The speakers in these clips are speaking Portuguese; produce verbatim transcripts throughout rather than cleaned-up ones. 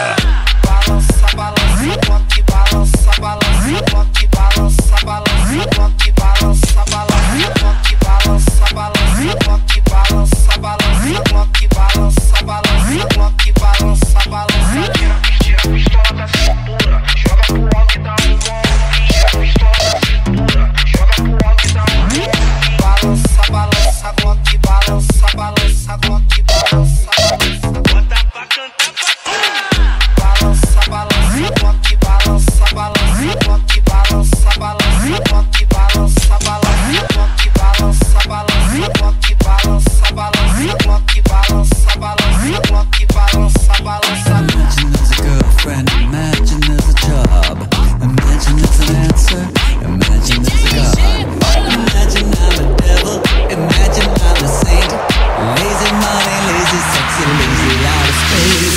Oliveira. Balança, balança, rock, balança, balança, rock, balança, balança, rock, balança, balança, rock, balança, balança, rock, balança, balança, rock, balança, balança, rock, balança, balança. Tira a pistola da cintura, joga pro alto e dá um gol. Tira a pistola da cintura, joga pro alto e dá um gol. Balança, balança, rock, balança, balança, rock, balança, balança. Bota pra cantar pra balança, balança, rock, balança, balança, rock, balança, balança, rock, balança, balança, rock, balança, balança, rock, balança, balança, rock, balança, balança, rock, balança, balança. Imagine there's a girlfriend, imagine there's a job, imagine there's an answer, imagine there's a God. Imagine I'm a devil, imagine I'm a saint. Lazy money, lazy sexy, lazy out of space.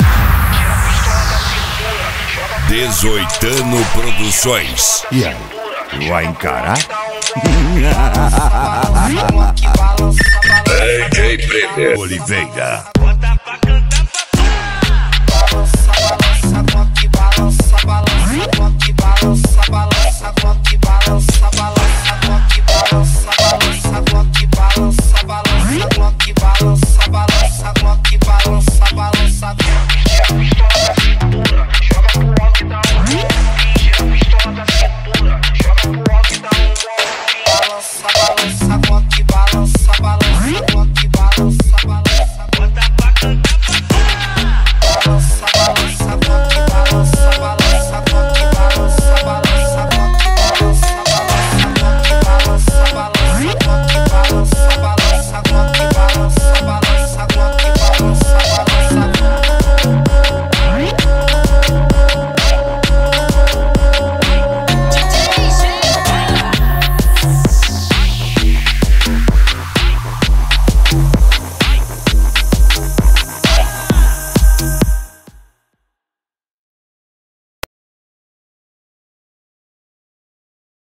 dezoitano Produções. E aí, vai encarar? D J Prêmio Oliveira. Bota pra cantar balança, balança, rock, balança, balança, rock, balança, balança, rock, balança, balança, rock, balança, balança, rock, balança, balança, rock, balança, balança, rock, balança, balança. Tira a pistola da cintura, joga pro alto e dá um gol. Tira a pistola da cintura, joga pro alto e dá um gol. Balança, balança, rock, balança, balança, rock, balança, balança. Bota pra cantar balança, balança, rock, balança, balança, rock, balança, balança, rock, balança, balança, rock, balança, balança, rock, balança.